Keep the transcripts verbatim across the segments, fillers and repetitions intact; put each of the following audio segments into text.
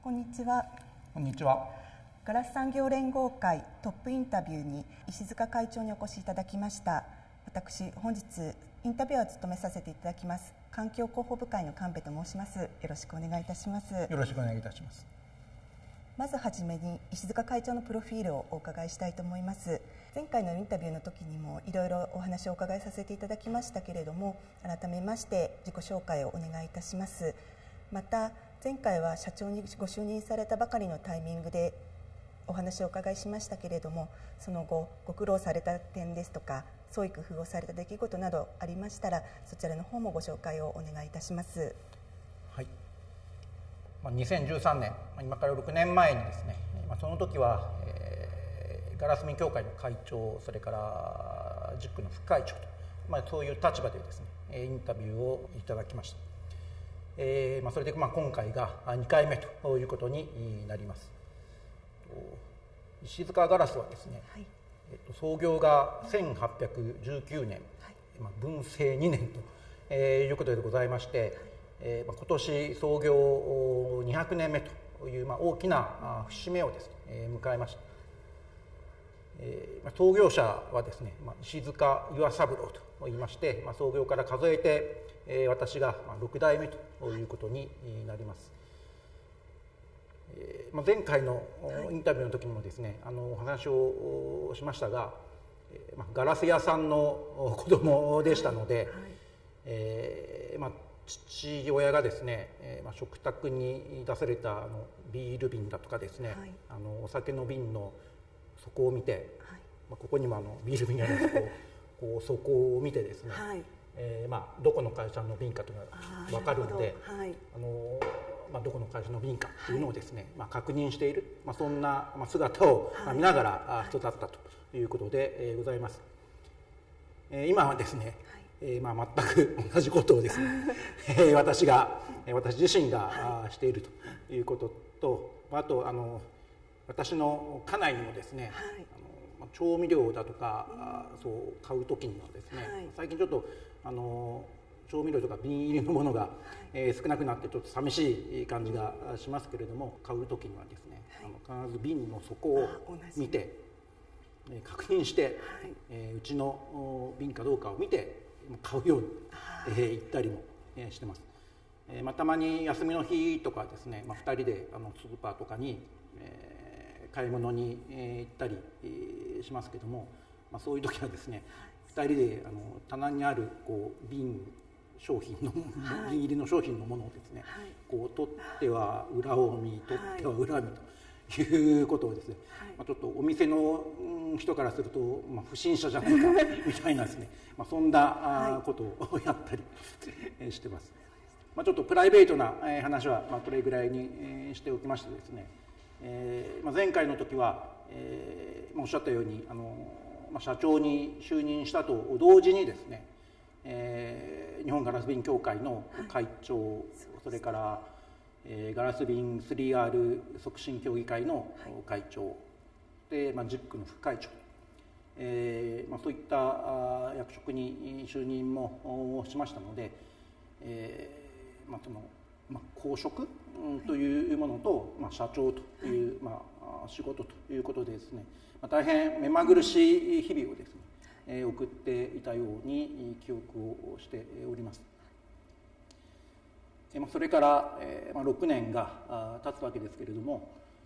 こんにちは。 こんにちは。 ガラス産業連合会トップインタビューに石塚会長にお越しいただきました。私本日インタビュアーを務めさせていただきます環境広報部会の神戸と申します。よろしくお願いいたします。 よろしくお願いいたします。 まずはじめに石塚会長のプロフィールをお伺いしたいと思います。前回のインタビューの時にもいろいろお話をお伺いさせていただきましたけれども、改めまして自己紹介をお願いいたします。また前回は社長にご就任されたばかりのタイミングでお話をお伺いしましたけれども、その後ご苦労された点ですとか創意工夫をされた出来事などありましたら、そちらの方もご紹介をお願いいたします。 はい、にせんじゅうさんねん、今からろくねんまえにですね、その時は、えー、ガラス民協会の会長、それからジックの副会長と、まあ、そういう立場でですねインタビューをいただきました。えーまあ、それで、まあ、今回がにかいめということになります。石塚ガラスはですね、はい、えっと、創業がせんはっぴゃくじゅうきゅうねん、はい、まあ、文政にねんと、えー、いうことでございまして、はい、えーまあ、今年創業にひゃくねんめという、まあ、大きな節目をですね、えー、迎えました。えーまあ、創業者はですね、まあ、石塚岩三郎といいまして、まあ、創業から数えて、えー、私がろくだいめということになります。えーまあ、前回のインタビューの時にもですね、あのお話をしましたが、えーまあ、ガラス屋さんの子供でしたので、はいはい、えーまあ、父親がですね、えーまあ、食卓に出されたあのビール瓶だとかですね、はい、あのお酒の瓶の底を見て、はい、まあ、ここにもあのビール瓶がありますこうこう底を見てですね、はい、えーまあ、どこの会社の瓶かというのが分かるので、はい、あのまあ、どこの会社の瓶かというのをですね、はい、まあ、確認している、まあ、そんな姿を見ながら育ったということでございます。えー、今はですね、はい、えーまあ、全く同じことをですね私が私自身がしているということと、あとあの私の家内にもですね、はい、あの調味料だとか、うん、そう買う時にはですね、はい、最近ちょっとあの調味料とか瓶入りのものが、はい、えー、少なくなってちょっと寂しい感じがしますけれども、買う時にはですね、はい、あの必ず瓶の底を見て、えー、確認して、はい、えー、うちの瓶かどうかを見て買うように、えー、言ったりも、えー、してます。えーまあ、たまに休みの日とかですね、まあ、ふたりであのスーパーとかに、えー、買い物に、えー、行ったり、えー、しますけども、まあ、そういう時はですね、ふたりであの棚にあるこう瓶商品の瓶入りの商品のものをですね、はい、こう取っては裏を見、取っては裏を見ということをですね、はい、まあ、ちょっとお店の人からすると、まあ、不審者じゃないかみたいなですね、まあ、そんなことをやったりしてます。まあ、ちょっとプライベートな話はまあこれぐらいにしておきましてですね、えーまあ、前回の時は、えー、おっしゃったようにあの、まあ、社長に就任したと同時にですね、えー、日本ガラス瓶協会の会長、はい、それから、えー、ガラス瓶 スリーアール 促進協議会の会長、はい、で、まあ、ジックの副会長、えーまあ、そういった役職に就任もしましたので、えーまあそのまあ、公職というものと、まあ、社長という、まあ、仕事ということでですね、まあ、大変目まぐるしい日々をですね送っていたように記憶をしております。それからろくねんが経つわけですけれども、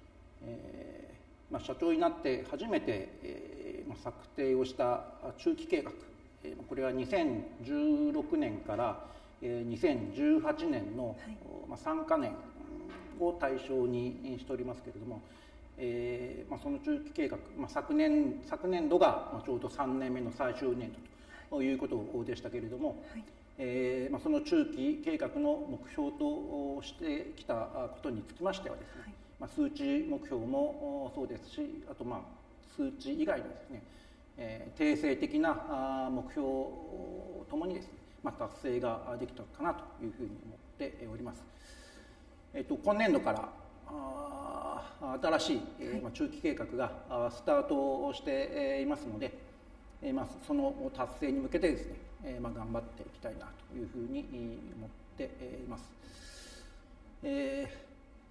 社長になって初めて策定をした中期計画、これはにせんじゅうろくねんからにせんじゅうはちねんのさんかねんを対象にしておりますけれども、えーまあ、その中期計画、まあ、昨年昨年度がちょうどさんねんめの最終年度ということでしたけれども、はい、えーまあ、その中期計画の目標としてきたことにつきましてはですね、はい、まあ、数値目標もそうですし、あとまあ数値以外のですね、えー、定性的な目標ともにですね、まあ、達成ができたかなというふうに思っております。えー、と今年度から新しい、えーまあ、中期計画がスタートしていますので、えーまあ、その達成に向けてですね、えーまあ、頑張っていきたいなというふうに思っています。えー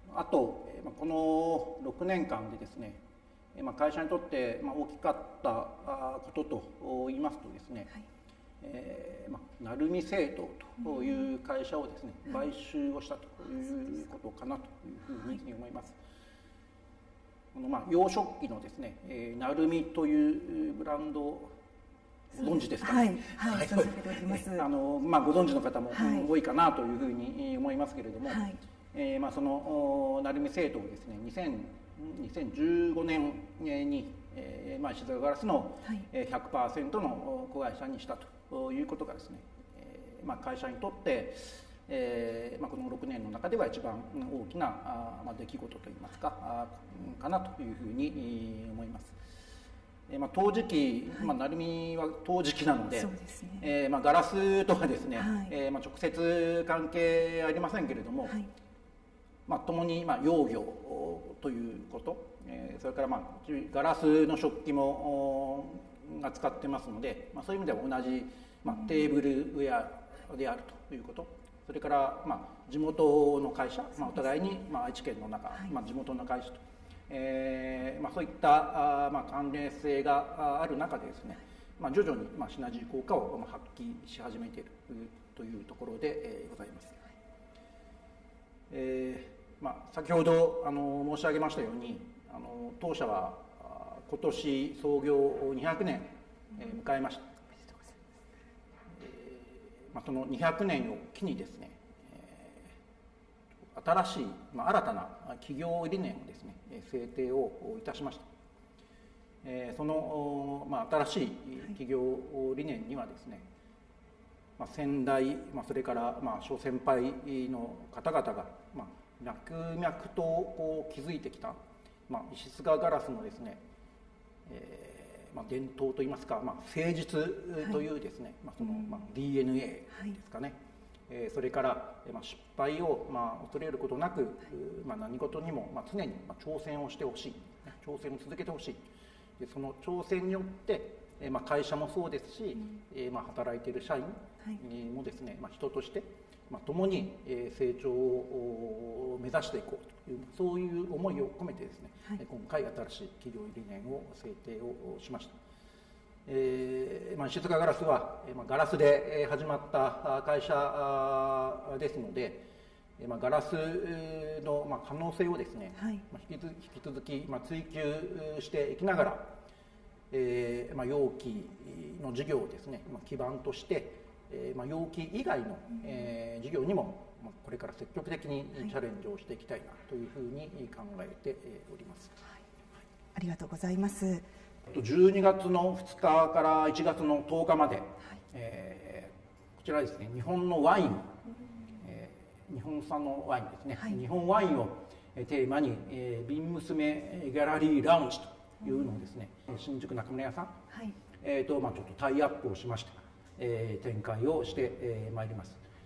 あとこのろくねんかんでですね、会社にとって大きかったことといいますとですね、はい、えーまあ、鳴海製陶という会社をですね、うん、買収をしたということかなというふうに思います。このまあ洋食器のですね、えー、鳴海というブランドをご存知ですか？ はい、はい、存じ上げております。 あのまあご存知の方も多いかなというふうに思いますけれども、はい、えー、まあその鳴海製陶をですね、にせんじゅうごねんに、えーまあ、石塚ガラスの ひゃくパーセント の子会社にしたということがですね、えーまあ、会社にとって、えーまあ、このろくねんの中では一番大きなあ、まあ、出来事といいますかあかなというふうに思います。えーまあ、陶磁器、はい、まあ、鳴海は陶磁器なので、そうですね、えーまあ、ガラスとはですね、はい、えーまあ、直接関係ありませんけれども、はい、まあ、共にまあ窯業ということ、えー、それからまあガラスの食器もが使ってますので、まあ、そういう意味では同じ、まあ、テーブルウェアであるということ、それからまあ地元の会社、まあ、お互いにまあ愛知県の中、はい、まあ、地元の会社と、えーまあ、そういったあ、まあ、関連性がある中でですね、まあ、徐々にまあシナジー効果を発揮し始めているというところで、えー、ございます。えーまあ、先ほどあの申し上げましたように、あの当社は今年創業にひゃくねん、えー、迎えました。えーまあ、そのにひゃくねんを機にですね、えー、新しい、まあ、新たな企業理念をですね制定をいたしました。えー、その、まあ、新しい企業理念にはですね、まあ、先代、まあ、それから、まあ、諸先輩の方々が、まあ、脈々とこう築いてきた、まあ、石塚ガラスのですね、えーまあ、伝統といいますか、まあ、誠実というですね、はい、まあ、そのまあ ディーエヌエー ですかね、はい、えー、それから、まあ、失敗を、まあ、恐れることなく、はい、まあ、何事にも、まあ、常に、まあ、挑戦をしてほしい、挑戦を続けてほしい。でその挑戦によって、えーまあ、会社もそうですし、うん、えーまあ、働いている社員もですね、まあ、人としてまあ、共に成長を目指していこうという、そういう思いを込めてですね、はい、今回新しい企業理念を制定をしました。えーまあ、石塚ガラスは、まあ、ガラスで始まった会社ですので、まあ、ガラスの、まあ、可能性をですね、はい、まあ、引き引き続き、まあ、追求していきながら、えーまあ、容器の事業をですね、まあ、基盤としてえーまあ、容器以外の、えー、事業にも、まあ、これから積極的にチャレンジをしていきたいなというふうに考えております。はい、 ありがとうございます。 じゅうにがつのふつかからいちがつのとおかまで、はい、えー、こちらですね、日本のワイン、えー、日本産のワインですね、はい、日本ワインをテーマに、えー、瓶娘ギャラリーラウンジというのをですね、うん、新宿中村屋さん、はい、えーとまあ、ちょっとタイアップをしまして、えー、展開をしてまいります。